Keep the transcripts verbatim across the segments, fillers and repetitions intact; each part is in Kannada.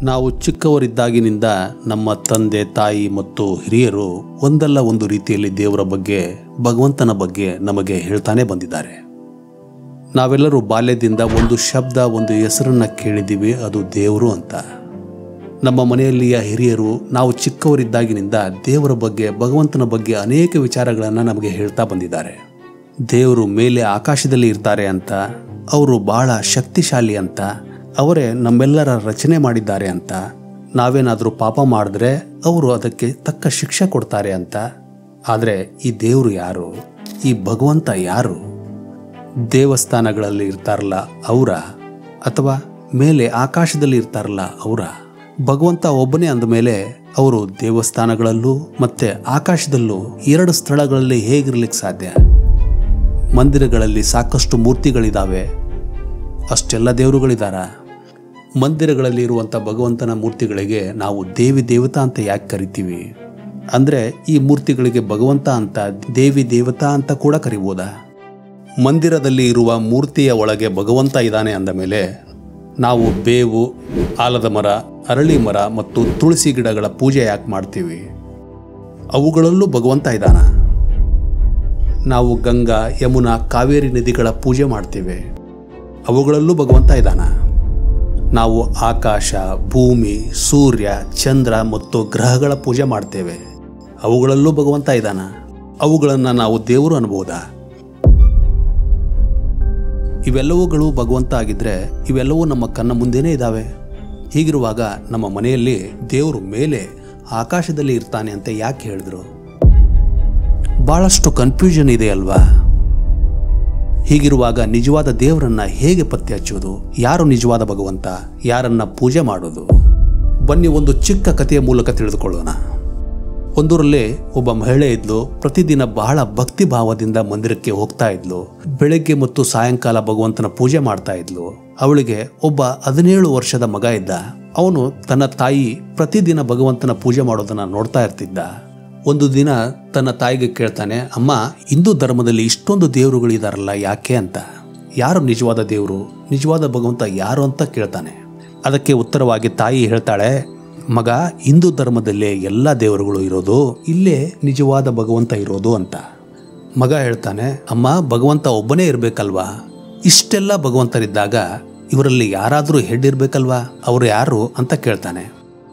ನಾವು ಚಿಕ್ಕವರಿದ್ದಾಗಿನಿಂದ ನಮ್ಮ ತಂದೆ ತಾಯಿ ಮತ್ತು ಹಿರಿಯರು ಒಂದಲ್ಲ ಒಂದು ರೀತಿಯಲ್ಲಿ ದೇವರ ಬಗ್ಗೆ, ಭಗವಂತನ ಬಗ್ಗೆ ನಮಗೆ ಹೇಳ್ತಾನೆ ಬಂದಿದ್ದಾರೆ. ನಾವೆಲ್ಲರೂ ಬಾಲ್ಯದಿಂದ ಒಂದು ಶಬ್ದ, ಒಂದು ಹೆಸರನ್ನ ಕೇಳಿದ್ದೀವಿ, ಅದು ದೇವರು ಅಂತ. ನಮ್ಮ ಮನೆಯಲ್ಲಿಯ ಹಿರಿಯರು ನಾವು ಚಿಕ್ಕವರಿದ್ದಾಗಿನಿಂದ ದೇವರ ಬಗ್ಗೆ, ಭಗವಂತನ ಬಗ್ಗೆ ಅನೇಕ ವಿಚಾರಗಳನ್ನು ನಮಗೆ ಹೇಳ್ತಾ ಬಂದಿದ್ದಾರೆ. ದೇವರು ಮೇಲೆ ಆಕಾಶದಲ್ಲಿ ಇರ್ತಾರೆ ಅಂತ, ಅವರು ಬಹಳ ಶಕ್ತಿಶಾಲಿ ಅಂತ, ಅವರೇ ನಮ್ಮೆಲ್ಲರ ರಚನೆ ಮಾಡಿದ್ದಾರೆ ಅಂತ, ನಾವೇನಾದರೂ ಪಾಪ ಮಾಡಿದ್ರೆ ಅವರು ಅದಕ್ಕೆ ತಕ್ಕ ಶಿಕ್ಷೆ ಕೊಡ್ತಾರೆ ಅಂತ. ಆದರೆ ಈ ದೇವರು ಯಾರು? ಈ ಭಗವಂತ ಯಾರು? ದೇವಸ್ಥಾನಗಳಲ್ಲಿ ಇರ್ತಾರಲ್ಲ ಅವರ, ಅಥವಾ ಮೇಲೆ ಆಕಾಶದಲ್ಲಿ ಇರ್ತಾರಲ್ಲ ಅವರ? ಭಗವಂತ ಒಬ್ಬನೇ ಅಂದಮೇಲೆ ಅವರು ದೇವಸ್ಥಾನಗಳಲ್ಲೂ ಮತ್ತೆ ಆಕಾಶದಲ್ಲೂ ಎರಡು ಸ್ಥಳಗಳಲ್ಲಿ ಹೇಗಿರ್ಲಿಕ್ಕೆ ಸಾಧ್ಯ? ಮಂದಿರಗಳಲ್ಲಿ ಸಾಕಷ್ಟು ಮೂರ್ತಿಗಳಿದ್ದಾವೆ, ಅಷ್ಟೆಲ್ಲ ದೇವರುಗಳಿದಾರ? ಮಂದಿರಗಳಲ್ಲಿ ಇರುವಂಥ ಭಗವಂತನ ಮೂರ್ತಿಗಳಿಗೆ ನಾವು ದೇವಿ ದೇವತಾ ಅಂತ ಯಾಕೆ ಕರಿತೀವಿ? ಅಂದರೆ ಈ ಮೂರ್ತಿಗಳಿಗೆ ಭಗವಂತ ಅಂತ, ದೇವಿ ದೇವತಾ ಅಂತ ಕೂಡ ಕರಿಬೋದಾ? ಮಂದಿರದಲ್ಲಿ ಇರುವ ಮೂರ್ತಿಯ ಒಳಗೆ ಭಗವಂತ ಇದ್ದಾನೆ ಅಂದ ಮೇಲೆ ನಾವು ಬೇವು, ಆಲದ ಮರ, ಅರಳಿ ಮರ ಮತ್ತು ತುಳಸಿ ಗಿಡಗಳ ಪೂಜೆ ಯಾಕೆ ಮಾಡ್ತೀವಿ? ಅವುಗಳಲ್ಲೂ ಭಗವಂತ ಇದ್ದಾನ? ನಾವು ಗಂಗಾ, ಯಮುನಾ, ಕಾವೇರಿ ನದಿಗಳ ಪೂಜೆ ಮಾಡ್ತೇವೆ, ಅವುಗಳಲ್ಲೂ ಭಗವಂತ ಇದ್ದಾನ? ನಾವು ಆಕಾಶ, ಭೂಮಿ, ಸೂರ್ಯ, ಚಂದ್ರ ಮತ್ತು ಗ್ರಹಗಳ ಪೂಜೆ ಮಾಡ್ತೇವೆ, ಅವುಗಳಲ್ಲೂ ಭಗವಂತ ಇದ್ದಾನ? ಅವುಗಳನ್ನು ನಾವು ದೇವರು ಅನ್ಬೋದಾ? ಇವೆಲ್ಲವುಗಳು ಭಗವಂತ ಆಗಿದ್ರೆ ಇವೆಲ್ಲವೂ ನಮ್ಮ ಕಣ್ಣ ಮುಂದೆನೇ ಇದ್ದಾವೆ. ಹೀಗಿರುವಾಗ ನಮ್ಮ ಮನೆಯಲ್ಲಿ ದೇವರು ಮೇಲೆ ಆಕಾಶದಲ್ಲಿ ಇರ್ತಾನೆ ಅಂತ ಯಾಕೆ ಹೇಳಿದ್ರು? ಬಹಳಷ್ಟು ಕನ್ಫ್ಯೂಷನ್ ಇದೆ ಅಲ್ವಾ? ಹೀಗಿರುವಾಗ ನಿಜವಾದ ದೇವರನ್ನ ಹೇಗೆ ಪತ್ತೆ ಹಚ್ಚೋದು? ಯಾರು ನಿಜವಾದ ಭಗವಂತ? ಯಾರನ್ನ ಪೂಜೆ ಮಾಡೋದು? ಬನ್ನಿ ಒಂದು ಚಿಕ್ಕ ಕಥೆಯ ಮೂಲಕ ತಿಳಿದುಕೊಳ್ಳೋಣ. ಒಂದೂರಲ್ಲಿ ಒಬ್ಬ ಮಹಿಳೆ ಇದ್ಲು. ಪ್ರತಿದಿನ ಬಹಳ ಭಕ್ತಿ ಭಾವದಿಂದ ಮಂದಿರಕ್ಕೆ ಹೋಗ್ತಾ ಇದ್ಲು. ಬೆಳಗ್ಗೆ ಮತ್ತು ಸಾಯಂಕಾಲ ಭಗವಂತನ ಪೂಜೆ ಮಾಡ್ತಾ ಇದ್ಲು. ಅವಳಿಗೆ ಒಬ್ಬ ಹದಿನೇಳು ವರ್ಷದ ಮಗ ಇದ್ದ. ಅವನು ತನ್ನ ತಾಯಿ ಪ್ರತಿದಿನ ಭಗವಂತನ ಪೂಜೆ ಮಾಡೋದನ್ನ ನೋಡ್ತಾ ಇರ್ತಿದ್ದ. ಒಂದು ದಿನ ತನ್ನ ತಾಯಿಗೆ ಕೇಳ್ತಾನೆ, ಅಮ್ಮ, ಹಿಂದೂ ಧರ್ಮದಲ್ಲಿ ಇಷ್ಟೊಂದು ದೇವರುಗಳಿದಾರಲ್ಲ, ಯಾಕೆ ಅಂತ. ಯಾರು ನಿಜವಾದ ದೇವರು, ನಿಜವಾದ ಭಗವಂತ ಯಾರು ಅಂತ ಕೇಳ್ತಾನೆ. ಅದಕ್ಕೆ ಉತ್ತರವಾಗಿ ತಾಯಿ ಹೇಳ್ತಾಳೆ, ಮಗ, ಹಿಂದೂ ಧರ್ಮದಲ್ಲೇ ಎಲ್ಲ ದೇವರುಗಳು ಇರೋದು, ಇಲ್ಲೇ ನಿಜವಾದ ಭಗವಂತ ಇರೋದು ಅಂತ. ಮಗ ಹೇಳ್ತಾನೆ, ಅಮ್ಮ, ಭಗವಂತ ಒಬ್ಬನೇ ಇರಬೇಕಲ್ವಾ? ಇಷ್ಟೆಲ್ಲ ಭಗವಂತರಿದ್ದಾಗ ಇವರಲ್ಲಿ ಯಾರಾದರೂ ಹೆಡ್ ಇರಬೇಕಲ್ವಾ? ಅವರು ಯಾರು ಅಂತ ಕೇಳ್ತಾನೆ.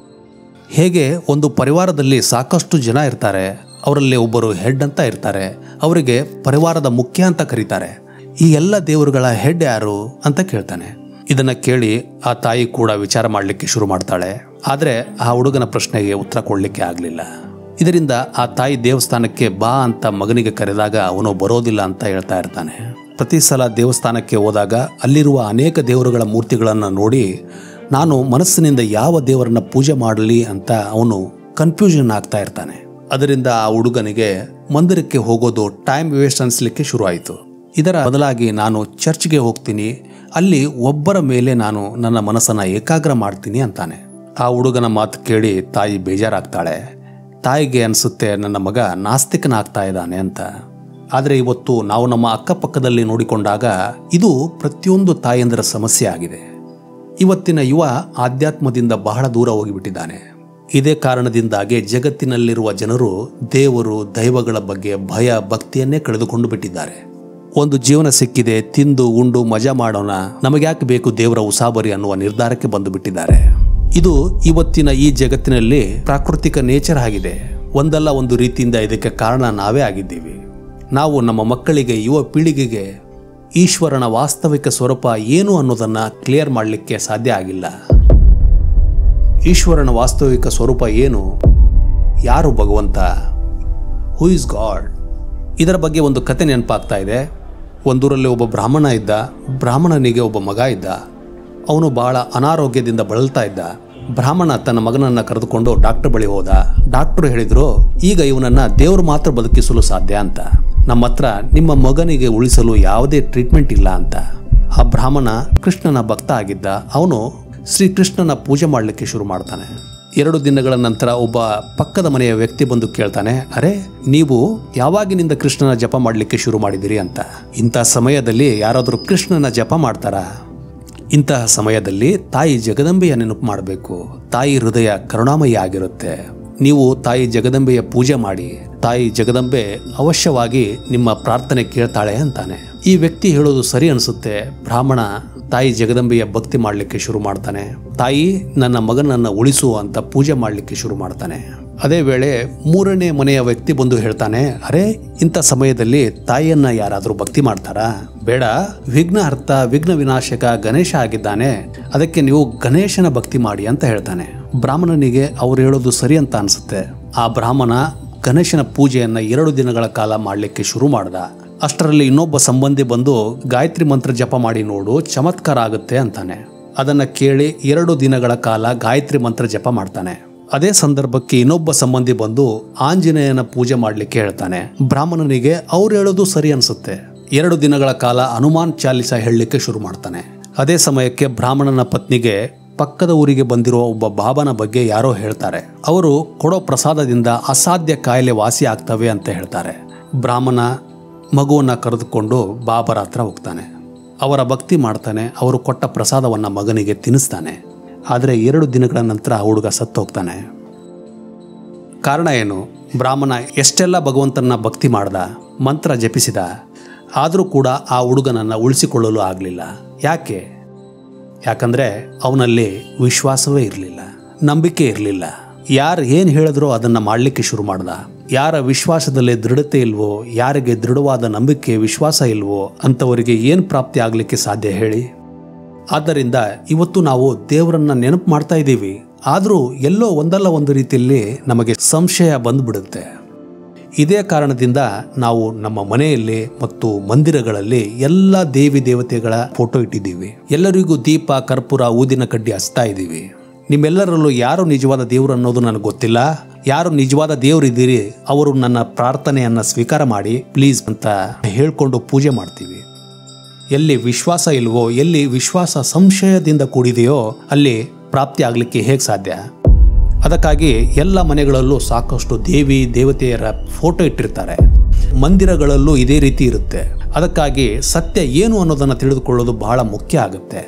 ಹೇಗೆ ಒಂದು ಪರಿವಾರದಲ್ಲಿ ಸಾಕಷ್ಟು ಜನ ಇರ್ತಾರೆ, ಅವರಲ್ಲಿ ಒಬ್ಬರು ಹೆಡ್ ಅಂತ ಇರ್ತಾರೆ, ಅವರಿಗೆ ಪರಿವಾರದ ಮುಖ್ಯ ಅಂತ ಕರೀತಾರೆ. ಈ ಎಲ್ಲ ದೇವರುಗಳ ಹೆಡ್ ಯಾರು ಅಂತ ಕೇಳ್ತಾನೆ. ಇದನ್ನ ಕೇಳಿ ಆ ತಾಯಿ ಕೂಡ ವಿಚಾರ ಮಾಡಲಿಕ್ಕೆ ಶುರು ಮಾಡ್ತಾಳೆ. ಆದರೆ ಆ ಹುಡುಗನ ಪ್ರಶ್ನೆಗೆ ಉತ್ತರ ಕೊಡಲಿಕ್ಕೆ ಆಗಲಿಲ್ಲ. ಇದರಿಂದ ಆ ತಾಯಿ ದೇವಸ್ಥಾನಕ್ಕೆ ಬಾ ಅಂತ ಮಗನಿಗೆ ಕರೆದಾಗ ಅವನು ಬರೋದಿಲ್ಲ ಅಂತ ಹೇಳ್ತಾ ಇರ್ತಾನೆ. ಪ್ರತಿ ಸಲ ದೇವಸ್ಥಾನಕ್ಕೆ ಹೋದಾಗ ಅಲ್ಲಿರುವ ಅನೇಕ ದೇವರುಗಳ ಮೂರ್ತಿಗಳನ್ನು ನೋಡಿ ನಾನು ಮನಸ್ಸಿನಿಂದ ಯಾವ ದೇವರನ್ನ ಪೂಜೆ ಮಾಡಲಿ ಅಂತ ಅವನು ಕನ್ಫ್ಯೂಷನ್ ಆಗ್ತಾ ಇರ್ತಾನೆ. ಅದರಿಂದ ಆ ಹುಡುಗನಿಗೆ ಮಂದಿರಕ್ಕೆ ಹೋಗೋದು ಟೈಮ್ ವೇಸ್ಟ್ ಅನಿಸ್ಲಿಕ್ಕೆ ಶುರು ಆಯಿತು. ಇದರ ಬದಲಾಗಿ ನಾನು ಚರ್ಚ್ಗೆ ಹೋಗ್ತೀನಿ, ಅಲ್ಲಿ ಒಬ್ಬರ ಮೇಲೆ ನಾನು ನನ್ನ ಮನಸ್ಸನ್ನು ಏಕಾಗ್ರ ಮಾಡ್ತೀನಿ ಅಂತಾನೆ. ಆ ಹುಡುಗನ ಮಾತು ಕೇಳಿ ತಾಯಿ ಬೇಜಾರಾಗ್ತಾಳೆ. ತಾಯಿಗೆ ಅನಿಸುತ್ತೆ, ನನ್ನ ಮಗ ನಾಸ್ತಿಕನಾಗ್ತಾ ಇದ್ದಾನೆ ಅಂತ. ಆದರೆ ಇವತ್ತು ನಾವು ನಮ್ಮ ಅಕ್ಕಪಕ್ಕದಲ್ಲಿ ನೋಡಿಕೊಂಡಾಗ ಇದು ಪ್ರತಿಯೊಂದು ತಾಯಂದಿರ ಸಮಸ್ಯೆ ಆಗಿದೆ. ಇವತ್ತಿನ ಯುವ ಆಧ್ಯಾತ್ಮದಿಂದ ಬಹಳ ದೂರ ಹೋಗಿಬಿಟ್ಟಿದ್ದಾನೆ. ಇದೇ ಕಾರಣದಿಂದಾಗಿ ಜಗತ್ತಿನಲ್ಲಿರುವ ಜನರು ದೇವರು, ದೈವಗಳ ಬಗ್ಗೆ ಭಯ, ಭಕ್ತಿಯನ್ನೇ ಕಳೆದುಕೊಂಡು ಬಿಟ್ಟಿದ್ದಾರೆ. ಒಂದು ಜೀವನ ಸಿಕ್ಕಿದೆ, ತಿಂದು ಉಂಡು ಮಜಾ ಮಾಡೋಣ, ನಮಗ್ಯಾಕೆ ಬೇಕು ದೇವರ ಉಸಾಬರಿ ಅನ್ನುವ ನಿರ್ಧಾರಕ್ಕೆ ಬಂದು ಬಿಟ್ಟಿದ್ದಾರೆ. ಇದು ಇವತ್ತಿನ ಈ ಜಗತ್ತಿನಲ್ಲಿ ಪ್ರಾಕೃತಿಕ ನೇಚರ್ ಆಗಿದೆ. ಒಂದಲ್ಲ ಒಂದು ರೀತಿಯಿಂದ ಇದಕ್ಕೆ ಕಾರಣ ನಾವೇ ಆಗಿದ್ದೀವಿ. ನಾವು ನಮ್ಮ ಮಕ್ಕಳಿಗೆ, ಯುವ ಪೀಳಿಗೆಗೆ ಈಶ್ವರನ ವಾಸ್ತವಿಕ ಸ್ವರೂಪ ಏನು ಅನ್ನೋದನ್ನ ಕ್ಲಿಯರ್ ಮಾಡಲಿಕ್ಕೆ ಸಾಧ್ಯ ಆಗಿಲ್ಲ. ಈಶ್ವರನ ವಾಸ್ತವಿಕ ಸ್ವರೂಪ ಏನು? ಯಾರು ಭಗವಂತ? Who is god? ಇದರ ಬಗ್ಗೆ ಒಂದು ಕತೆ ನೆನಪಾಗ್ತಾ ಇದೆ. ಒಂದೂರಲ್ಲಿ ಒಬ್ಬ ಬ್ರಾಹ್ಮಣ ಇದ್ದ. ಬ್ರಾಹ್ಮಣನಿಗೆ ಒಬ್ಬ ಮಗ ಇದ್ದ. ಅವನು ಬಹಳ ಅನಾರೋಗ್ಯದಿಂದ ಬಳಲ್ತಾ ಇದ್ದ. ಬ್ರಾಹ್ಮಣ ತನ್ನ ಮಗನನ್ನ ಕರೆದುಕೊಂಡು ಡಾಕ್ಟರ್ ಬಳಿ ಹೋದ. ಡಾಕ್ಟರ್ ಹೇಳಿದ್ರು, ಈಗ ಇವನನ್ನ ದೇವರು ಮಾತ್ರ ಬದುಕಿಸಲು ಸಾಧ್ಯ ಅಂತ. ನಮ್ಮ ಹತ್ರ ನಿಮ್ಮ ಮಗನಿಗೆ ಉಳಿಸಲು ಯಾವುದೇ ಟ್ರೀಟ್ಮೆಂಟ್ ಇಲ್ಲ ಅಂತ. ಆ ಬ್ರಾಹ್ಮಣ ಕೃಷ್ಣನ ಭಕ್ತ ಆಗಿದ್ದ. ಅವನು ಶ್ರೀಕೃಷ್ಣನ ಪೂಜೆ ಮಾಡಲಿಕ್ಕೆ ಶುರು ಮಾಡ್ತಾನೆ. ಎರಡು ದಿನಗಳ ನಂತರ ಒಬ್ಬ ಪಕ್ಕದ ಮನೆಯ ವ್ಯಕ್ತಿ ಬಂದು ಕೇಳ್ತಾನೆ, ಅರೆ, ನೀವು ಯಾವಾಗಿನಿಂದ ಕೃಷ್ಣನ ಜಪ ಮಾಡಲಿಕ್ಕೆ ಶುರು ಮಾಡಿದಿರಿ ಅಂತ. ಇಂಥ ಸಮಯದಲ್ಲಿ ಯಾರಾದರೂ ಕೃಷ್ಣನ ಜಪ ಮಾಡ್ತಾರಾ? ಇಂತಹ ಸಮಯದಲ್ಲಿ ತಾಯಿ ಜಗದಂಬೆಯ ನೆನಪು ಮಾಡಬೇಕು. ತಾಯಿ ಹೃದಯ ಕರುಣಾಮಯಿ ಆಗಿರುತ್ತೆ. ನೀವು ತಾಯಿ ಜಗದಂಬೆಯ ಪೂಜೆ ಮಾಡಿ. ತಾಯಿ ಜಗದಂಬೆ ಅವಶ್ಯವಾಗಿ ನಿಮ್ಮ ಪ್ರಾರ್ಥನೆ ಕೇಳ್ತಾಳೆ ಅಂತಾನೆ. ಈ ವ್ಯಕ್ತಿ ಹೇಳೋದು ಸರಿ ಅನಿಸುತ್ತೆ. ಬ್ರಾಹ್ಮಣ ತಾಯಿ ಜಗದಂಬೆಯ ಭಕ್ತಿ ಮಾಡಲಿಕ್ಕೆ ಶುರು ಮಾಡ್ತಾನೆ. ತಾಯಿ ನನ್ನ ಮಗನನ್ನ ಉಳಿಸು ಅಂತ ಪೂಜೆ ಮಾಡಲಿಕ್ಕೆ ಶುರು ಮಾಡ್ತಾನೆ. ಅದೇ ವೇಳೆ ಮೂರನೇ ಮನೆಯ ವ್ಯಕ್ತಿ ಬಂದು ಹೇಳ್ತಾನೆ, ಅರೆ ಇಂಥ ಸಮಯದಲ್ಲಿ ತಾಯಿಯನ್ನ ಯಾರಾದರೂ ಭಕ್ತಿ ಮಾಡ್ತಾರಾ? ಬೇಡ, ವಿಘ್ನಹರ್ತ ವಿಘ್ನ ವಿನಾಶಕ ಗಣೇಶ ಆಗಿದ್ದಾನೆ, ಅದಕ್ಕೆ ನೀವು ಗಣೇಶನ ಭಕ್ತಿ ಮಾಡಿ ಅಂತ ಹೇಳ್ತಾನೆ. ಬ್ರಾಹ್ಮಣನಿಗೆ ಅವ್ರು ಹೇಳೋದು ಸರಿ ಅಂತ ಅನ್ಸುತ್ತೆ. ಆ ಬ್ರಾಹ್ಮಣ ಗಣೇಶನ ಪೂಜೆಯನ್ನ ಎರಡು ದಿನಗಳ ಕಾಲ ಮಾಡಲಿಕ್ಕೆ ಶುರು ಮಾಡ್ದ. ಅಷ್ಟರಲ್ಲಿ ಇನ್ನೊಬ್ಬ ಸಂಬಂಧಿ ಬಂದು ಗಾಯತ್ರಿ ಮಂತ್ರ ಜಪ ಮಾಡಿ ನೋಡು, ಚಮತ್ಕಾರ ಆಗುತ್ತೆ ಅಂತಾನೆ. ಅದನ್ನ ಕೇಳಿ ಎರಡು ದಿನಗಳ ಕಾಲ ಗಾಯತ್ರಿ ಮಂತ್ರ ಜಪ ಮಾಡ್ತಾನೆ. ಅದೇ ಸಂದರ್ಭಕ್ಕೆ ಇನ್ನೊಬ್ಬ ಸಂಬಂಧಿ ಬಂದು ಆಂಜನೇಯನ ಪೂಜೆ ಮಾಡ್ಲಿಕ್ಕೆ ಹೇಳ್ತಾನೆ. ಬ್ರಾಹ್ಮಣನಿಗೆ ಅವ್ರು ಹೇಳೋದು ಸರಿ ಅನ್ಸುತ್ತೆ. ಎರಡು ದಿನಗಳ ಕಾಲ ಹನುಮಾನ್ ಚಾಲಿಸ ಹೇಳಲಿಕ್ಕೆ ಶುರು ಮಾಡ್ತಾನೆ. ಅದೇ ಸಮಯಕ್ಕೆ ಬ್ರಾಹ್ಮಣನ ಪತ್ನಿಗೆ ಪಕ್ಕದ ಊರಿಗೆ ಬಂದಿರುವ ಒಬ್ಬ ಬಾಬನ ಬಗ್ಗೆ ಯಾರೋ ಹೇಳ್ತಾರೆ. ಅವರು ಕೊಡೋ ಪ್ರಸಾದದಿಂದ ಅಸಾಧ್ಯ ಕಾಯಿಲೆ ವಾಸಿ ಆಗ್ತವೆ ಅಂತ ಹೇಳ್ತಾರೆ. ಬ್ರಾಹ್ಮಣ ಮಗುವನ್ನ ಕರೆದುಕೊಂಡು ಬಾಬರ ಹತ್ರ ಹೋಗ್ತಾನೆ. ಅವರ ಭಕ್ತಿ ಮಾಡ್ತಾನೆ. ಅವರು ಕೊಟ್ಟ ಪ್ರಸಾದವನ್ನ ಮಗನಿಗೆ ತಿನ್ನಿಸ್ತಾನೆ. ಆದರೆ ಎರಡು ದಿನಗಳ ನಂತರ ಆ ಹುಡುಗ ಸತ್ತು ಹೋಗ್ತಾನೆ. ಕಾರಣ ಏನು? ಬ್ರಾಹ್ಮಣ ಎಷ್ಟೆಲ್ಲ ಭಗವಂತನ ಭಕ್ತಿ ಮಾಡ್ದ, ಮಂತ್ರ ಜಪಿಸಿದ, ಆದರೂ ಕೂಡ ಆ ಹುಡುಗನನ್ನು ಉಳಿಸಿಕೊಳ್ಳಲು ಆಗಲಿಲ್ಲ. ಯಾಕೆ? ಯಾಕಂದರೆ ಅವನಲ್ಲಿ ವಿಶ್ವಾಸವೇ ಇರಲಿಲ್ಲ, ನಂಬಿಕೆ ಇರಲಿಲ್ಲ. ಯಾರು ಏನು ಹೇಳಿದ್ರೋ ಅದನ್ನು ಮಾಡಲಿಕ್ಕೆ ಶುರು ಮಾಡ್ದ. ಯಾರ ವಿಶ್ವಾಸದಲ್ಲಿ ದೃಢತೆ ಇಲ್ವೋ, ಯಾರಿಗೆ ದೃಢವಾದ ನಂಬಿಕೆ ವಿಶ್ವಾಸ ಇಲ್ವೋ ಅಂಥವರಿಗೆ ಏನು ಪ್ರಾಪ್ತಿ ಆಗಲಿಕ್ಕೆ ಸಾಧ್ಯ ಹೇಳಿ? ಆದ್ದರಿಂದ ಇವತ್ತು ನಾವು ದೇವರನ್ನ ನೆನಪು ಮಾಡ್ತಾ ಇದ್ದೀವಿ, ಆದರೂ ಎಲ್ಲೋ ಒಂದಲ್ಲ ಒಂದು ರೀತಿಯಲ್ಲಿ ನಮಗೆ ಸಂಶಯ ಬಂದ್ಬಿಡುತ್ತೆ. ಇದೇ ಕಾರಣದಿಂದ ನಾವು ನಮ್ಮ ಮನೆಯಲ್ಲಿ ಮತ್ತು ಮಂದಿರಗಳಲ್ಲಿ ಎಲ್ಲ ದೇವಿ ದೇವತೆಗಳ ಫೋಟೋ ಇಟ್ಟಿದ್ದೀವಿ. ಎಲ್ಲರಿಗೂ ದೀಪ, ಕರ್ಪೂರ, ಊದಿನ ಕಡ್ಡಿ ಹಚ್ತಾ ಇದ್ದೀವಿ. ನಿಮ್ಮೆಲ್ಲರಲ್ಲೂ ಯಾರು ನಿಜವಾದ ದೇವರು ಅನ್ನೋದು ನನಗೆ ಗೊತ್ತಿಲ್ಲ. ಯಾರು ನಿಜವಾದ ದೇವರಿದ್ದೀರಿ ಅವರು ನನ್ನ ಪ್ರಾರ್ಥನೆಯನ್ನ ಸ್ವೀಕಾರ ಮಾಡಿ ಪ್ಲೀಸ್ ಅಂತ ಹೇಳ್ಕೊಂಡು ಪೂಜೆ ಮಾಡ್ತೀವಿ. ಎಲ್ಲಿ ವಿಶ್ವಾಸ ಇಲ್ವೋ, ಎಲ್ಲಿ ವಿಶ್ವಾಸ ಸಂಶಯದಿಂದ ಕೂಡಿದೆಯೋ ಅಲ್ಲಿ ಪ್ರಾಪ್ತಿ ಆಗಲಿಕ್ಕೆ ಹೇಗೆ ಸಾಧ್ಯ? ಅದಕ್ಕಾಗಿ ಎಲ್ಲ ಮನೆಗಳಲ್ಲೂ ಸಾಕಷ್ಟು ದೇವಿ ದೇವತೆಯರ ಫೋಟೋ ಇಟ್ಟಿರ್ತಾರೆ. ಮಂದಿರಗಳಲ್ಲೂ ಇದೇ ರೀತಿ ಇರುತ್ತೆ. ಅದಕ್ಕಾಗಿ ಸತ್ಯ ಏನು ಅನ್ನೋದನ್ನು ತಿಳಿದುಕೊಳ್ಳೋದು ಬಹಳ ಮುಖ್ಯ ಆಗುತ್ತೆ.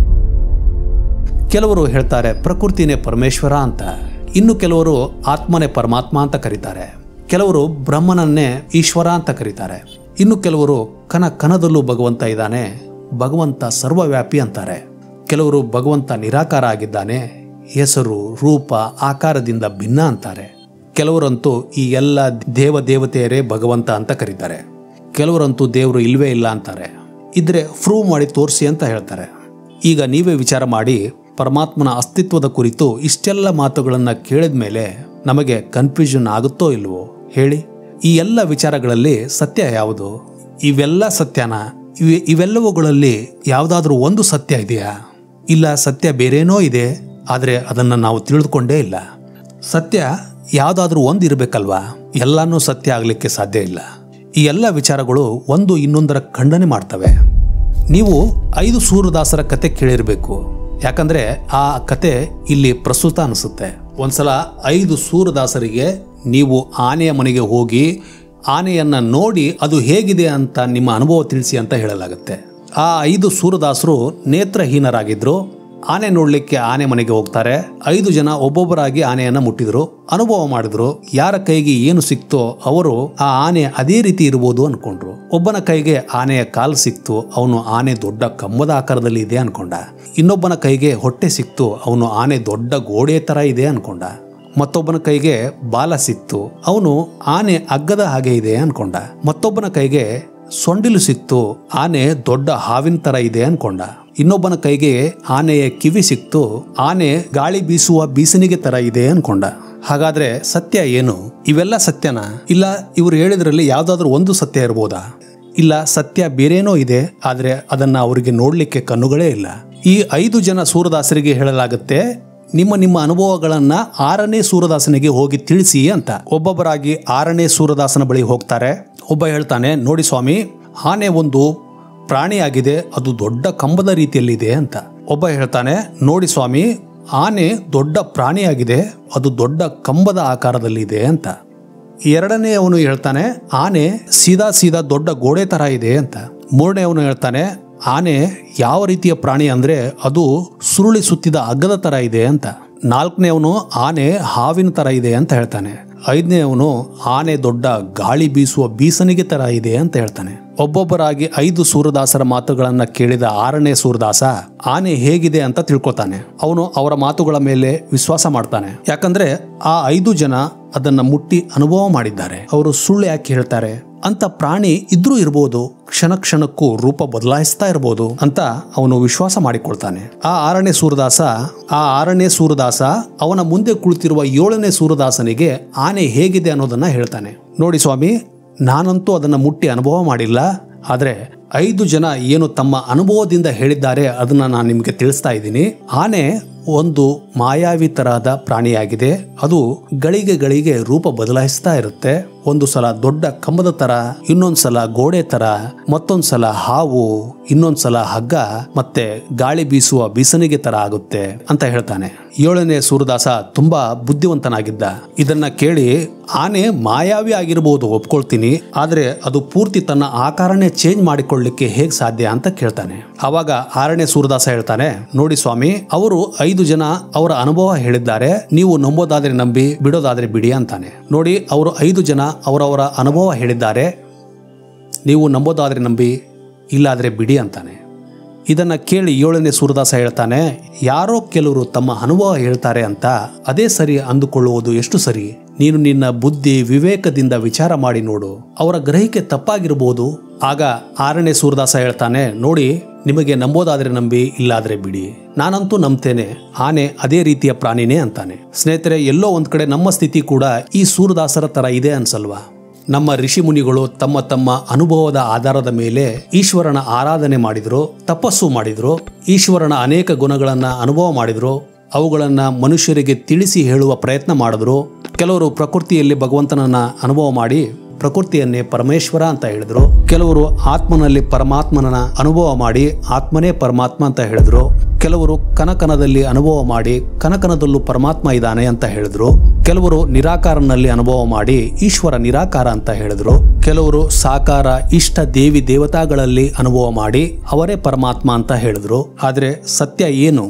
ಕೆಲವರು ಹೇಳ್ತಾರೆ ಪ್ರಕೃತಿನೇ ಪರಮೇಶ್ವರ ಅಂತ, ಇನ್ನು ಕೆಲವರು ಆತ್ಮನೇ ಪರಮಾತ್ಮ ಅಂತ ಕರೀತಾರೆ. ಕೆಲವರು ಬ್ರಹ್ಮನನ್ನೇ ಈಶ್ವರ ಅಂತ ಕರೀತಾರೆ. ಇನ್ನು ಕೆಲವರು ಕನ ಕನದಲ್ಲೂ ಭಗವಂತ ಇದ್ದಾನೆ, ಭಗವಂತ ಸರ್ವವ್ಯಾಪಿ ಅಂತಾರೆ. ಕೆಲವರು ಭಗವಂತ ನಿರಾಕಾರ ಆಗಿದ್ದಾನೆ, ಹೆಸರು ರೂಪ ಆಕಾರದಿಂದ ಭಿನ್ನ ಅಂತಾರೆ. ಕೆಲವರಂತೂ ಈ ಎಲ್ಲ ದೇವ ದೇವತೆಯರೇ ಭಗವಂತ ಅಂತ ಕರೀತಾರೆ. ಕೆಲವರಂತೂ ದೇವರು ಇಲ್ವೇ ಇಲ್ಲ ಅಂತಾರೆ. ಇದ್ರೆ ಪ್ರೂವ್ ಮಾಡಿ ತೋರಿಸಿ ಅಂತ ಹೇಳ್ತಾರೆ. ಈಗ ನೀವೇ ವಿಚಾರ ಮಾಡಿ, ಪರಮಾತ್ಮನ ಅಸ್ತಿತ್ವದ ಕುರಿತು ಇಷ್ಟೆಲ್ಲ ಮಾತುಗಳನ್ನು ಕೇಳಿದ ಮೇಲೆ ನಮಗೆ ಕನ್ಫ್ಯೂಷನ್ ಆಗುತ್ತೋ ಇಲ್ವೋ ಹೇಳಿ? ಈ ಎಲ್ಲ ವಿಚಾರಗಳಲ್ಲಿ ಸತ್ಯ ಯಾವುದು? ಇವೆಲ್ಲ ಸತ್ಯನಾ? ಇವೆ ಇವೆಲ್ಲವುಗಳಲ್ಲಿ ಯಾವುದಾದ್ರೂ ಒಂದು ಸತ್ಯ ಇದೆಯಾ? ಇಲ್ಲ, ಸತ್ಯ ಬೇರೇನೋ ಇದೆ, ಆದರೆ ಅದನ್ನು ನಾವು ತಿಳಿದುಕೊಂಡೇ ಇಲ್ಲ. ಸತ್ಯ ಯಾವುದಾದ್ರೂ ಒಂದು ಇರಬೇಕಲ್ವಾ? ಎಲ್ಲಾನು ಸತ್ಯ ಆಗಲಿಕ್ಕೆ ಸಾಧ್ಯ ಇಲ್ಲ. ಈ ಎಲ್ಲ ವಿಚಾರಗಳು ಒಂದು ಇನ್ನೊಂದರ ಖಂಡನೆ ಮಾಡ್ತವೆ. ನೀವು ಐದು ಸೂರದಾಸರ ಕತೆ ಕೇಳಿರಬೇಕು. ಯಾಕಂದ್ರೆ ಆ ಕತೆ ಇಲ್ಲಿ ಪ್ರಸ್ತುತ ಅನಿಸುತ್ತೆ. ಒಂದ್ಸಲ ಐದು ಸೂರದಾಸರಿಗೆ ನೀವು ಆನೆಯ ಮನೆಗೆ ಹೋಗಿ ಆನೆಯನ್ನ ನೋಡಿ ಅದು ಹೇಗಿದೆ ಅಂತ ನಿಮ್ಮ ಅನುಭವ ತಿಳಿಸಿ ಅಂತ ಹೇಳಲಾಗುತ್ತೆ. ಆ ಐದು ಸೂರದಾಸರು ನೇತ್ರಹೀನರಾಗಿದ್ರು. ಆನೆ ನೋಡ್ಲಿಕ್ಕೆ ಆನೆ ಮನೆಗೆ ಹೋಗ್ತಾರೆ. ಐದು ಜನ ಒಬ್ಬೊಬ್ಬರಾಗಿ ಆನೆಯನ್ನ ಮುಟ್ಟಿದ್ರು, ಅನುಭವ ಮಾಡಿದ್ರು. ಯಾರ ಕೈಗೆ ಏನು ಸಿಕ್ತೋ ಅವರು ಆ ಆನೆ ಅದೇ ರೀತಿ ಇರ್ಬೋದು ಅನ್ಕೊಂಡ್ರು. ಒಬ್ಬನ ಕೈಗೆ ಆನೆಯ ಕಾಲು ಸಿಕ್ತು, ಅವನು ಆನೆ ದೊಡ್ಡ ಕಂಬದ ಆಕಾರದಲ್ಲಿ ಇದೆ ಅನ್ಕೊಂಡ. ಇನ್ನೊಬ್ಬನ ಕೈಗೆ ಹೊಟ್ಟೆ ಸಿಕ್ತು, ಅವನು ಆನೆ ದೊಡ್ಡ ಗೋಡೆ ತರ ಇದೆ ಅನ್ಕೊಂಡ. ಮತ್ತೊಬ್ಬನ ಕೈಗೆ ಬಾಲ ಸಿಕ್ತು, ಅವನು ಆನೆ ಹಗ್ಗದ ಹಾಗೆ ಇದೆ ಅನ್ಕೊಂಡ. ಮತ್ತೊಬ್ಬನ ಕೈಗೆ ಸೊಂಡಿಲು ಸಿಕ್ತು, ಆನೆ ದೊಡ್ಡ ಹಾವಿನ ತರ ಇದೆ ಅನ್ಕೊಂಡ. ಇನ್ನೊಬ್ಬನ ಕೈಗೆ ಆನೆಯ ಕಿವಿ ಸಿಕ್ತು, ಆನೆ ಗಾಳಿ ಬೀಸುವ ಬೀಸನಿಗೆ ತರ ಇದೆ ಅನ್ಕೊಂಡ. ಹಾಗಾದ್ರೆ ಸತ್ಯ ಏನು? ಇವೆಲ್ಲ ಸತ್ಯನಾ? ಇಲ್ಲ ಇವರು ಹೇಳಿದ್ರಲ್ಲಿ ಯಾವ್ದಾದ್ರು ಒಂದು ಸತ್ಯ ಇರ್ಬೋದಾ? ಇಲ್ಲ, ಸತ್ಯ ಬೇರೇನೋ ಇದೆ, ಆದ್ರೆ ಅದನ್ನ ಅವರಿಗೆ ನೋಡ್ಲಿಕ್ಕೆ ಕಣ್ಣುಗಳೇ ಇಲ್ಲ. ಈ ಐದು ಜನ ಸೂರದಾಸರಿಗೆ ಹೇಳಲಾಗುತ್ತೆ, ನಿಮ್ಮ ನಿಮ್ಮ ಅನುಭವಗಳನ್ನ ಆರನೇ ಸೂರದಾಸನಿಗೆ ಹೋಗಿ ತಿಳಿಸಿ ಅಂತ. ಒಬ್ಬೊಬ್ಬರಾಗಿ ಆರನೇ ಸೂರದಾಸನ ಬಳಿ ಹೋಗ್ತಾರೆ. ಒಬ್ಬ ಹೇಳ್ತಾನೆ, ನೋಡಿ ಸ್ವಾಮಿ, ಆನೆ ಒಂದು ಪ್ರಾಣಿಯಾಗಿದೆ, ಅದು ದೊಡ್ಡ ಕಂಬದ ರೀತಿಯಲ್ಲಿದೆ ಅಂತ. ಒಬ್ಬ ಹೇಳ್ತಾನೆ, ನೋಡಿ ಸ್ವಾಮಿ, ಆನೆ ದೊಡ್ಡ ಪ್ರಾಣಿಯಾಗಿದೆ, ಅದು ದೊಡ್ಡ ಕಂಬದ ಆಕಾರದಲ್ಲಿದೆ ಅಂತ. ಎರಡನೇ ಅವನು ಹೇಳ್ತಾನೆ, ಆನೆ ಸೀದಾ ಸೀದಾ ದೊಡ್ಡ ಗೋಡೆ ತರ ಇದೆ ಅಂತ. ಮೂರನೇ ಅವನು ಹೇಳ್ತಾನೆ, ಆನೆ ಯಾವ ರೀತಿಯ ಪ್ರಾಣಿ ಅಂದ್ರೆ ಅದು ಸುರುಳಿ ಸುತ್ತಿದ ಹಗ್ಗದ ತರ ಇದೆ ಅಂತ. ನಾಲ್ಕನೇವನು ಆನೆ ಹಾವಿನ ತರ ಇದೆ ಅಂತ ಹೇಳ್ತಾನೆ. ಐದನೇವನು ಆನೆ ದೊಡ್ಡ ಗಾಳಿ ಬೀಸುವ ಬೀಸನಿಗೆ ತರ ಇದೆ ಅಂತ ಹೇಳ್ತಾನೆ. ಒಬ್ಬೊಬ್ಬರಾಗಿ ಐದು ಸೂರದಾಸರ ಮಾತುಗಳನ್ನ ಕೇಳಿದ ಆರನೇ ಸೂರದಾಸ ಆನೆ ಹೇಗಿದೆ ಅಂತ ತಿಳ್ಕೊತಾನೆ. ಅವನು ಅವರ ಮಾತುಗಳ ಮೇಲೆ ವಿಶ್ವಾಸ ಮಾಡ್ತಾನೆ. ಯಾಕಂದ್ರೆ ಆ ಐದು ಜನ ಅದನ್ನ ಮುಟ್ಟಿ ಅನುಭವ ಮಾಡಿದ್ದಾರೆ. ಅವರು ಸುಳ್ಳು ಯಾಕೆ ಹೇಳ್ತಾರೆ? ಅಂತ ಪ್ರಾಣಿ ಇದ್ರೂ ಇರ್ಬೋದು, ಕ್ಷಣ ಕ್ಷಣಕ್ಕೂ ರೂಪ ಬದಲಾಯಿಸ್ತಾ ಇರ್ಬೋದು ಅಂತ ಅವನು ವಿಶ್ವಾಸ ಮಾಡಿಕೊಳ್ತಾನೆ. ಆ ಆರನೇ ಸೂರದಾಸ ಆ ಆರನೇ ಸೂರದಾಸ ಅವನ ಮುಂದೆ ಕುಳಿತಿರುವ ಏಳನೇ ಸೂರದಾಸನಿಗೆ ಆನೆ ಹೇಗಿದೆ ಅನ್ನೋದನ್ನ ಹೇಳ್ತಾನೆ. ನೋಡಿ ಸ್ವಾಮಿ, ನಾನಂತೂ ಅದನ್ನ ಮುಟ್ಟಿ ಅನುಭವ ಮಾಡಿಲ್ಲ, ಆದ್ರೆ ಐದು ಜನ ಏನು ತಮ್ಮ ಅನುಭವದಿಂದ ಹೇಳಿದ್ದಾರೆ ಅದನ್ನ ನಾನು ನಿಮ್ಗೆ ತಿಳಿಸ್ತಾ ಇದ್ದೀನಿ. ಆನೆ ಒಂದು ಮಾಯಾವಿ ತರಹದ ಪ್ರಾಣಿಯಾಗಿದೆ. ಅದು ಗಳಿಗೆ ಗಳಿಗೆ ರೂಪ ಬದಲಾಯಿಸ್ತಾ ಇರುತ್ತೆ. ಒಂದು ಸಲ ದೊಡ್ಡ ಕಂಬದ ತರ, ಇನ್ನೊಂದ್ಸಲ ಗೋಡೆ ತರ, ಮತ್ತೊಂದ್ಸಲ ಹಾವು, ಇನ್ನೊಂದ್ಸಲ ಹಗ್ಗ, ಮತ್ತೆ ಗಾಳಿ ಬೀಸುವ ಬೀಸನಿಗೆ ತರ ಆಗುತ್ತೆ ಅಂತ ಹೇಳ್ತಾನೆ. ಏಳನೇ ಸೂರದಾಸ ತುಂಬಾ ಬುದ್ಧಿವಂತನಾಗಿದ್ದ. ಇದನ್ನ ಕೇಳಿ ಆನೆ ಮಾಯಾವಿ ಆಗಿರ್ಬೋದು, ಒಪ್ಕೊಳ್ತೀನಿ, ಆದ್ರೆ ಅದು ಪೂರ್ತಿ ತನ್ನ ಆಕಾರನೇ ಚೇಂಜ್ ಮಾಡಿಕೊಳ್ಳಲಿಕ್ಕೆ ಹೇಗ್ ಸಾಧ್ಯ ಅಂತ ಕೇಳ್ತಾನೆ. ಅವಾಗ ಆರನೇ ಸೂರದಾಸ ಹೇಳ್ತಾನೆ, ನೋಡಿ ಸ್ವಾಮಿ, ಅವರು ಐದು ಜನ ಅವರ ಅನುಭವ ಹೇಳಿದ್ದಾರೆ, ನೀವು ನಂಬೋದಾದ್ರೆ ನಂಬಿ, ಬಿಡೋದಾದ್ರೆ ಬಿಡಿ ಅಂತಾನೆ. ನೋಡಿ, ಅವರು ಐದು ಜನ ಅವರವರ ಅನುಭವ ಹೇಳಿದ್ದಾರೆ, ನೀವು ನಂಬೋದಾದ್ರೆ ನಂಬಿ, ಇಲ್ಲಾದ್ರೆ ಬಿಡಿ ಅಂತಾನೆ. ಇದನ್ನ ಕೇಳಿ ಏಳನೇ ಸೂರದಾಸ ಹೇಳ್ತಾನೆ, ಯಾರೋ ಕೆಲವರು ತಮ್ಮ ಅನುಭವ ಹೇಳ್ತಾರೆ ಅಂತ ಅದೇ ಸರಿ ಅಂದುಕೊಳ್ಳುವುದು ಎಷ್ಟು ಸರಿ? ನೀನು ನಿನ್ನ ಬುದ್ಧಿ ವಿವೇಕದಿಂದ ವಿಚಾರ ಮಾಡಿ ನೋಡು, ಅವರ ಗ್ರಹಿಕೆ ತಪ್ಪಾಗಿರ್ಬೋದು. ಆಗ ಆರನೇ ಸೂರದಾಸ ಹೇಳ್ತಾನೆ, ನೋಡಿ, ನಿಮಗೆ ನಂಬೋದಾದ್ರೆ ನಂಬಿ, ಇಲ್ಲಾದ್ರೆ ಬಿಡಿ, ನಾನಂತೂ ನಂಬ್ತೇನೆ, ಆನೆ ಅದೇ ರೀತಿಯ ಪ್ರಾಣಿನೇ ಅಂತಾನೆ. ಸ್ನೇಹಿತರೆ, ಎಲ್ಲೋ ಒಂದ್ ಕಡೆ ನಮ್ಮ ಸ್ಥಿತಿ ಕೂಡ ಈ ಸೂರದಾಸರ ತರ ಇದೆ ಅನ್ಸಲ್ವಾ? ನಮ್ಮ ಋಷಿ ಮುನಿಗಳು ತಮ್ಮ ತಮ್ಮ ಅನುಭವದ ಆಧಾರದ ಮೇಲೆ ಈಶ್ವರನ ಆರಾಧನೆ ಮಾಡಿದ್ರು, ತಪಸ್ಸು ಮಾಡಿದ್ರು, ಈಶ್ವರನ ಅನೇಕ ಗುಣಗಳನ್ನ ಅನುಭವ ಮಾಡಿದ್ರು, ಅವುಗಳನ್ನ ಮನುಷ್ಯರಿಗೆ ತಿಳಿಸಿ ಹೇಳುವ ಪ್ರಯತ್ನ ಮಾಡಿದ್ರು. ಕೆಲವರು ಪ್ರಕೃತಿಯಲ್ಲಿ ಭಗವಂತನನ್ನ ಅನುಭವ ಮಾಡಿ ಪ್ರಕೃತಿಯನ್ನೇ ಪರಮೇಶ್ವರ ಅಂತ ಹೇಳಿದ್ರು. ಕೆಲವರು ಆತ್ಮನಲ್ಲಿ ಪರಮಾತ್ಮನ ಅನುಭವ ಮಾಡಿ ಆತ್ಮನೇ ಪರಮಾತ್ಮ ಅಂತ ಹೇಳಿದ್ರು. ಕೆಲವರು ಕನಕನದಲ್ಲಿ ಅನುಭವ ಮಾಡಿ ಕನಕನದಲ್ಲೂ ಪರಮಾತ್ಮ ಇದ್ದಾನೆ ಅಂತ ಹೇಳಿದ್ರು. ಕೆಲವರು ನಿರಾಕಾರನಲ್ಲಿ ಅನುಭವ ಮಾಡಿ ಈಶ್ವರ ನಿರಾಕಾರ ಅಂತ ಹೇಳಿದ್ರು. ಕೆಲವರು ಸಾಕಾರ ಇಷ್ಟ ದೇವಿ ದೇವತಾಗಳಲ್ಲಿ ಅನುಭವ ಮಾಡಿ ಅವರೇ ಪರಮಾತ್ಮ ಅಂತ ಹೇಳಿದ್ರು. ಆದ್ರೆ ಸತ್ಯ ಏನು?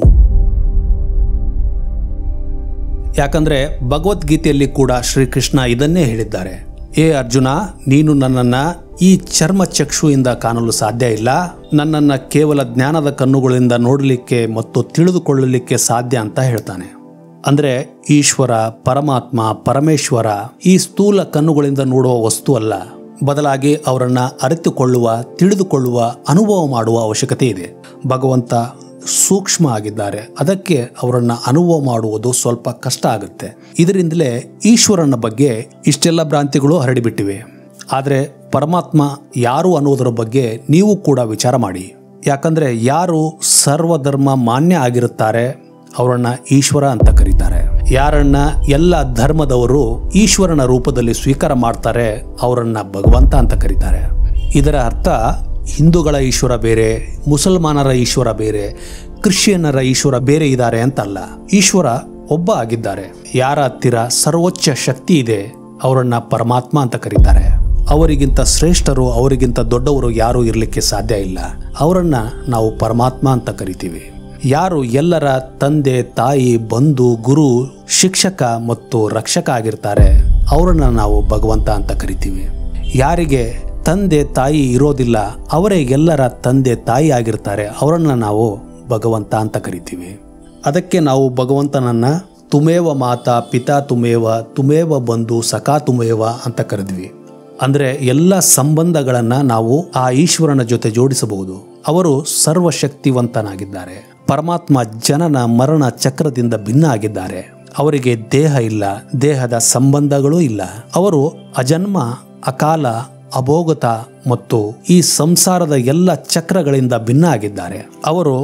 ಯಾಕಂದ್ರೆ ಭಗವದ್ಗೀತೆಯಲ್ಲಿ ಕೂಡ ಶ್ರೀಕೃಷ್ಣ ಇದನ್ನೇ ಹೇಳಿದ್ದಾರೆ. ಏ ಅರ್ಜುನ, ನೀನು ನನ್ನನ್ನ ಈ ಚರ್ಮ ಚಕ್ಷುವಿಂದ ಕಾಣಲು ಸಾಧ್ಯ ಇಲ್ಲ, ನನ್ನನ್ನ ಕೇವಲ ಜ್ಞಾನದ ಕಣ್ಣುಗಳಿಂದ ನೋಡಲಿಕ್ಕೆ ಮತ್ತು ತಿಳಿದುಕೊಳ್ಳಲಿಕ್ಕೆ ಸಾಧ್ಯ ಅಂತ ಹೇಳ್ತಾನೆ. ಅಂದ್ರೆ ಈಶ್ವರ, ಪರಮಾತ್ಮ, ಪರಮೇಶ್ವರ ಈ ಸ್ಥೂಲ ಕಣ್ಣುಗಳಿಂದ ನೋಡುವ ವಸ್ತು ಅಲ್ಲ, ಬದಲಾಗಿ ಅವರನ್ನ ಅರಿತುಕೊಳ್ಳುವ, ತಿಳಿದುಕೊಳ್ಳುವ, ಅನುಭವ ಮಾಡುವ ಅವಶ್ಯಕತೆ ಇದೆ. ಭಗವಂತ ಸೂಕ್ಷ್ಮ ಆಗಿದ್ದಾರೆ, ಅದಕ್ಕೆ ಅವರನ್ನ ಅನುಭವ ಮಾಡುವುದು ಸ್ವಲ್ಪ ಕಷ್ಟ ಆಗುತ್ತೆ. ಇದರಿಂದಲೇ ಈಶ್ವರನ ಬಗ್ಗೆ ಇಷ್ಟೆಲ್ಲ ಭ್ರಾಂತಿಗಳು ಹರಡಿಬಿಟ್ಟಿವೆ. ಆದರೆ ಪರಮಾತ್ಮ ಯಾರು ಅನ್ನೋದರ ಬಗ್ಗೆ ನೀವು ಕೂಡ ವಿಚಾರ ಮಾಡಿ. ಯಾಕಂದ್ರೆ ಯಾರು ಸರ್ವಧರ್ಮ ಮಾನ್ಯ ಆಗಿರುತ್ತಾರೆ ಅವರನ್ನ ಈಶ್ವರ ಅಂತ ಕರೀತಾರೆ. ಯಾರನ್ನ ಎಲ್ಲ ಧರ್ಮದವರು ಈಶ್ವರನ ರೂಪದಲ್ಲಿ ಸ್ವೀಕಾರ ಮಾಡ್ತಾರೆ ಅವರನ್ನ ಭಗವಂತ ಅಂತ ಕರೀತಾರೆ. ಇದರ ಅರ್ಥ ಹಿಂದೂಗಳ ಈಶ್ವರ ಬೇರೆ, ಮುಸಲ್ಮಾನರ ಈಶ್ವರ ಬೇರೆ, ಕ್ರಿಶ್ಚಿಯನ್ನರ ಈಶ್ವರ ಬೇರೆ ಇದ್ದಾರೆ ಅಂತಲ್ಲ. ಈಶ್ವರ ಒಬ್ಬ ಆಗಿದ್ದಾರೆ. ಯಾರ ಹತ್ತಿರ ಸರ್ವೋಚ್ಚ ಶಕ್ತಿ ಇದೆ ಅವರನ್ನ ಪರಮಾತ್ಮ ಅಂತ ಕರೀತಾರೆ. ಅವರಿಗಿಂತ ಶ್ರೇಷ್ಠರು, ಅವರಿಗಿಂತ ದೊಡ್ಡವರು ಯಾರು ಇರಲಿಕ್ಕೆ ಸಾಧ್ಯ ಇಲ್ಲ. ಅವರನ್ನ ನಾವು ಪರಮಾತ್ಮ ಅಂತ ಕರಿತೀವಿ. ಯಾರು ಎಲ್ಲರ ತಂದೆ, ತಾಯಿ, ಬಂಧು, ಗುರು, ಶಿಕ್ಷಕ ಮತ್ತು ರಕ್ಷಕ ಆಗಿರ್ತಾರೆ ಅವರನ್ನ ನಾವು ಭಗವಂತ ಅಂತ ಕರಿತೀವಿ. ಯಾರಿಗೆ ತಂದೆ ತಾಯಿ ಇರೋದಿಲ್ಲ ಅವರೇ ಎಲ್ಲರ ತಂದೆ ತಾಯಿ ಆಗಿರ್ತಾರೆ ಅವರನ್ನ ನಾವು ಭಗವಂತ ಅಂತ ಕರಿತೀವಿ. ಅದಕ್ಕೆ ನಾವು ಭಗವಂತನನ್ನ ತುಮೇವ ಮಾತಾ ಪಿತಾ ತುಮೇವ, ತುಮೇವ ಬಂಧು ಸಖಾ ತುಮೇವ ಅಂತ ಕರೆದ್ವಿ. ಅಂದ್ರೆ ಎಲ್ಲ ಸಂಬಂಧಗಳನ್ನ ನಾವು ಆ ಈಶ್ವರನ ಜೊತೆ ಜೋಡಿಸಬಹುದು. ಅವರು ಸರ್ವಶಕ್ತಿವಂತನಾಗಿದ್ದಾರೆ. ಪರಮಾತ್ಮ ಜನನ ಮರಣ ಚಕ್ರದಿಂದ ಭಿನ್ನ ಆಗಿದ್ದಾರೆ. ಅವರಿಗೆ ದೇಹ ಇಲ್ಲ, ದೇಹದ ಸಂಬಂಧಗಳೂ ಇಲ್ಲ. ಅವರು ಅಜನ್ಮ, ಅಕಾಲ, ಅಭೋಗತ ಮತ್ತು ಈ ಸಂಸಾರದ ಎಲ್ಲ ಚಕ್ರಗಳಿಂದ ಭಿನ್ನ ಆಗಿದ್ದಾರೆ. ಅವರು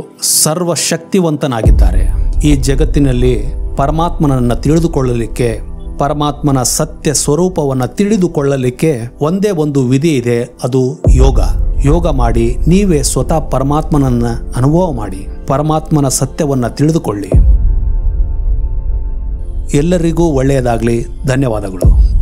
ಸರ್ವಶಕ್ತಿವಂತನಾಗಿದ್ದಾರೆ. ಈ ಜಗತ್ತಿನಲ್ಲಿ ಪರಮಾತ್ಮನನ್ನ ತಿಳಿದುಕೊಳ್ಳಲಿಕ್ಕೆ, ಪರಮಾತ್ಮನ ಸತ್ಯ ಸ್ವರೂಪವನ್ನ ತಿಳಿದುಕೊಳ್ಳಲಿಕ್ಕೆ ಒಂದೇ ಒಂದು ವಿಧಿ ಇದೆ, ಅದು ಯೋಗ. ಯೋಗ ಮಾಡಿ ನೀವೇ ಸ್ವತಃ ಪರಮಾತ್ಮನನ್ನ ಅನುಭವ ಮಾಡಿ ಪರಮಾತ್ಮನ ಸತ್ಯವನ್ನ ತಿಳಿದುಕೊಳ್ಳಿ. ಎಲ್ಲರಿಗೂ ಒಳ್ಳೆಯದಾಗಲಿ. ಧನ್ಯವಾದಗಳು.